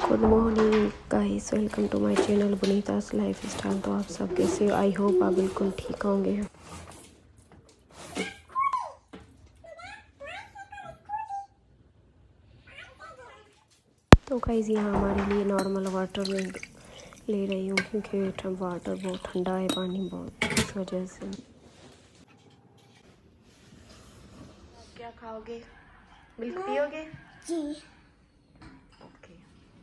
Good morning guys, welcome to my channel Bunita's lifestyle. तो आप सब कैसे हो? आई होप आप बिल्कुल ठीक होंगे। तो गाइस यहाँ हमारे लिए नॉर्मल वाटर में ले रही हूँ क्योंकि वाटर बहुत ठंडा है, पानी बहुत, इस वजह से। क्या खाओगे? मिल्क पियोगे? जी। ओके।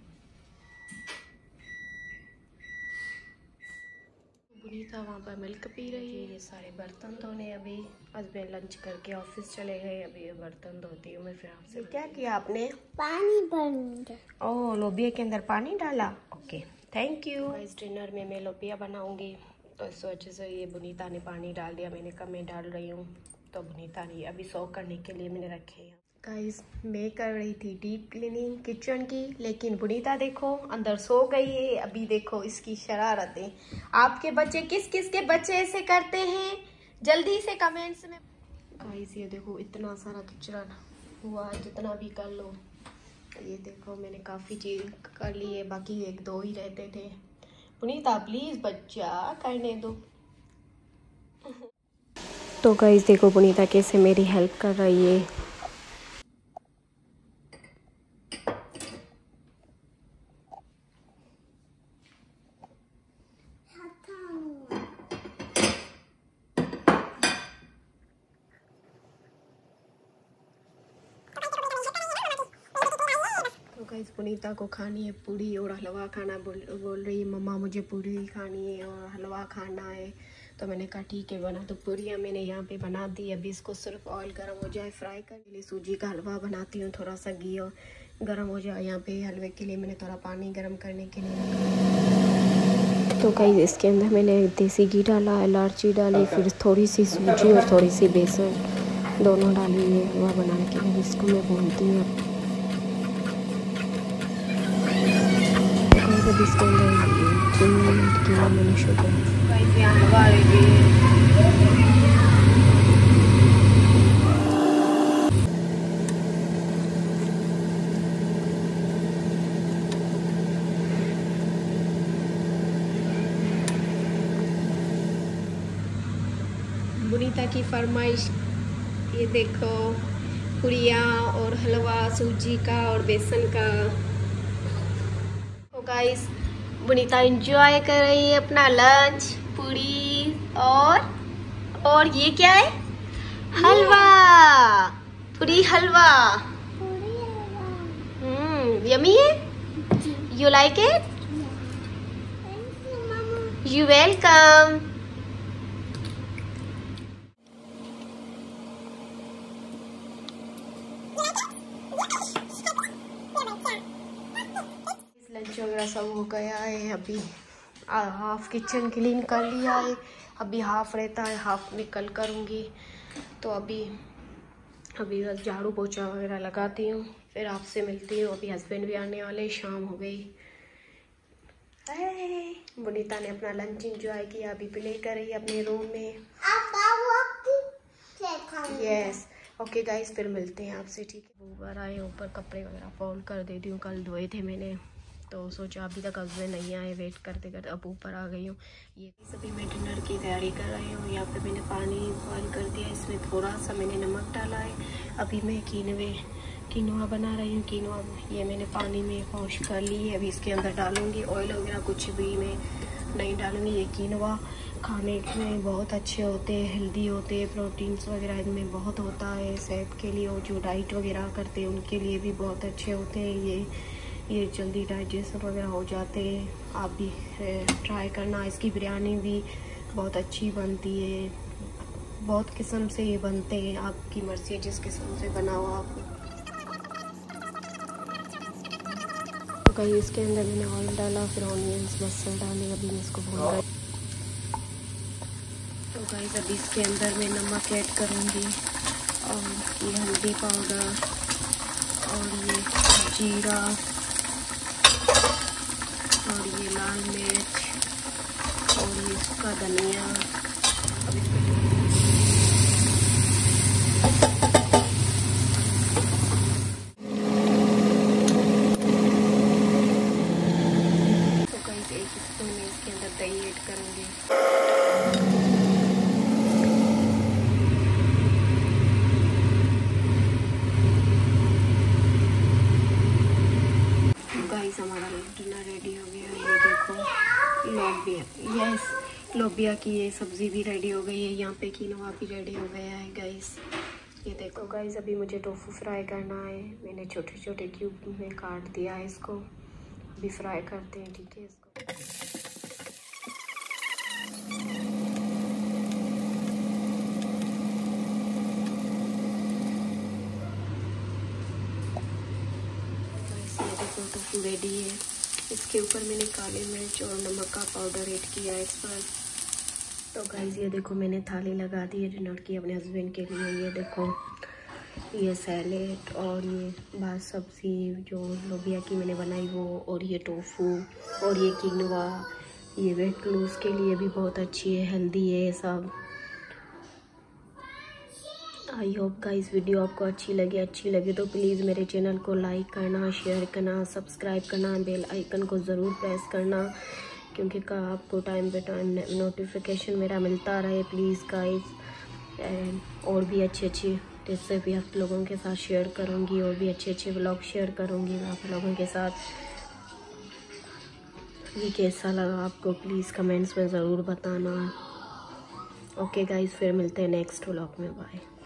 बुनीता वहाँ पर मिल्क पी रही है। ये सारे बर्तन धोने, अभी हस्बैंड लंच करके ऑफिस चले गए। अभी ये बर्तन धोती हूँ मैं। फिर आपसे क्या किया आपने? पानी भर। ओह, लोबिया के अंदर पानी डाला। Okay, thank you. इस डिनर में मैं लोबिया बनाऊंगी, तो इस वजह से ये बुनीता ने पानी डाल दिया। मैंने कहा मैं डाल रही हूँ, तो बुनीता ने अभी सोक करने के लिए मैंने रखे हैं। गाइस, मैं कर रही थी डीप क्लीनिंग किचन की, लेकिन बुनीता देखो अंदर सो गई है। अभी देखो इसकी शरारतें। आपके बच्चे किस किस के बच्चे ऐसे करते हैं? जल्दी से कमेंट्स में। गाइस ये देखो इतना सारा कचरा हुआ, जितना भी कर लो। ये देखो मैंने काफ़ी चीज़ कर ली है, बाकी एक दो ही रहते थे। पुनीता प्लीज़ बच्चा करने दो। तो गाइस देखो पुनीता कैसे मेरी हेल्प कर रही है। तो गाइस पुनीता को खानी है पूरी और हलवा खाना। बोल रही है मम्मा मुझे पूरी खानी है और हलवा खाना है। तो मैंने कहा ठीक है बना। तो पूरियाँ मैंने यहाँ पे बना दी। अभी इसको सिर्फ ऑयल गर्म हो जाए, फ्राई कर लिए। सूजी का हलवा बनाती हूँ, थोड़ा सा घी और गर्म हो जाए। यहाँ पे हलवे के लिए मैंने थोड़ा पानी गर्म करने के लिए रखा। तो गाइस इसके अंदर मैंने देसी घी डाला, इलायची डाली, फिर थोड़ी सी सूजी और थोड़ी सी बेसन दोनों डाली है हलवा बनाने के लिए। इसको मैं भूनती हूँ। इसके अंदर 3 मिनट के लिए मैंने शुगर। बुनीता की फरमाइश, ये देखो पूरियाँ और हलवा सूजी का और बेसन का। तो गाइस बुनीता एंजॉय कर रही है अपना लंच, पूरी और ये क्या है? हलवा, पूरी हलवा। यमी है। You like it? You welcome. Lunch वगैरह सब हो गया है। अभी हाफ किचन क्लीन कर लिया है, अभी हाफ रहता है, हाफ में कल करूँगी। तो अभी बस झाड़ू पोछा वगैरह लगाती हूँ, फिर आपसे मिलती हूँ। अभी हस्बैंड भी आने वाले, शाम हो गई। बुनीता ने अपना लंच एंजॉय किया, अभी प्ले कर रही है अपने रूम में। यस ओके गाइस, फिर मिलते हैं आपसे, ठीक है। ऊपर आए, ऊपर कपड़े वगैरह फोल्ड कर देती हूँ, कल धोए थे मैंने। तो सोचा अभी तक हस्बैंड नहीं आए, वेट करते करते अब ऊपर आ गई हूँ। ये सभी मैं डिनर की तैयारी कर रही हूँ। यहाँ पे मैंने पानी बॉयल कर दिया, इसमें थोड़ा सा मैंने नमक डाला है। अभी मैं कीनोआ बना रही हूँ। कीनोआ ये मैंने पानी में वॉश कर ली है, अभी इसके अंदर डालूँगी। ऑयल वगैरह कुछ भी मैं नहीं डालूँगी। ये कीनोआ खाने में बहुत अच्छे होते हैं, हेल्दी होते हैं, प्रोटीन्स वगैरह इनमें बहुत होता है सेहत के लिए। और जो डाइट वगैरह करते हैं उनके लिए भी बहुत अच्छे होते हैं। ये जल्दी डाइजेशन वगैरह हो जाते हैं। आप भी ट्राई करना। इसकी बिरयानी भी बहुत अच्छी बनती है, बहुत किस्म से ये बनते हैं, आपकी मर्ज़ी है जिस किस्म से बनाओ आप। तो कहीं इसके अंदर मैंने ऑयल डाला, फिर ऑनियंस लहसुन डाले, अभी मैं इसको भून रही। तो गाइस अभी इसके अंदर मैं नमक ऐड करूँगी और ये हल्दी पाउडर और ये जीरा और ये लाल मिर्च और ये सूखा धनिया। अब इसको गाइस हमारा डिनर रेडी हो गया है। ये देखो लोबिया, यस लोबिया की ये सब्ज़ी भी रेडी हो गई है। यहाँ पे कीनोआ भी रेडी हो गया है गाइस। ये देखो गाइस अभी मुझे टोफू फ्राई करना है। मैंने छोटे छोटे क्यूब में काट दिया है इसको, अभी फ्राई करते हैं, ठीक है। इसको टोफू रेडी है। इसके ऊपर मैंने काली मिर्च और नमक का पाउडर ऐड किया है इस पर। तो गाइस ये देखो मैंने थाली लगा दी है डिनर की अपने हस्बैंड के लिए। ये देखो ये सैलेड और ये बास सब्ज़ी जो लोबिया की मैंने बनाई वो, और ये टोफू और ये कीनोआ। ये वेट लूज के लिए भी बहुत अच्छी है, हेल्दी है सब। आई होप गाइस वीडियो आपको अच्छी लगे तो प्लीज़ मेरे चैनल को लाइक करना, शेयर करना, सब्सक्राइब करना, बेल आइकन को ज़रूर प्रेस करना, क्योंकि आपको टाइम पे टाइम नोटिफिकेशन मेरा मिलता रहे प्लीज़ गाइस। और भी अच्छी रेसिपी आप लोगों के साथ शेयर करूँगी, और भी अच्छे व्लॉग शेयर करूँगी मैं आप लोगों के साथ। ये कैसा लगा आपको प्लीज़ कमेंट्स में ज़रूर बताना। ओके गाइस, फिर मिलते हैं नेक्स्ट व्लॉग में, बाय।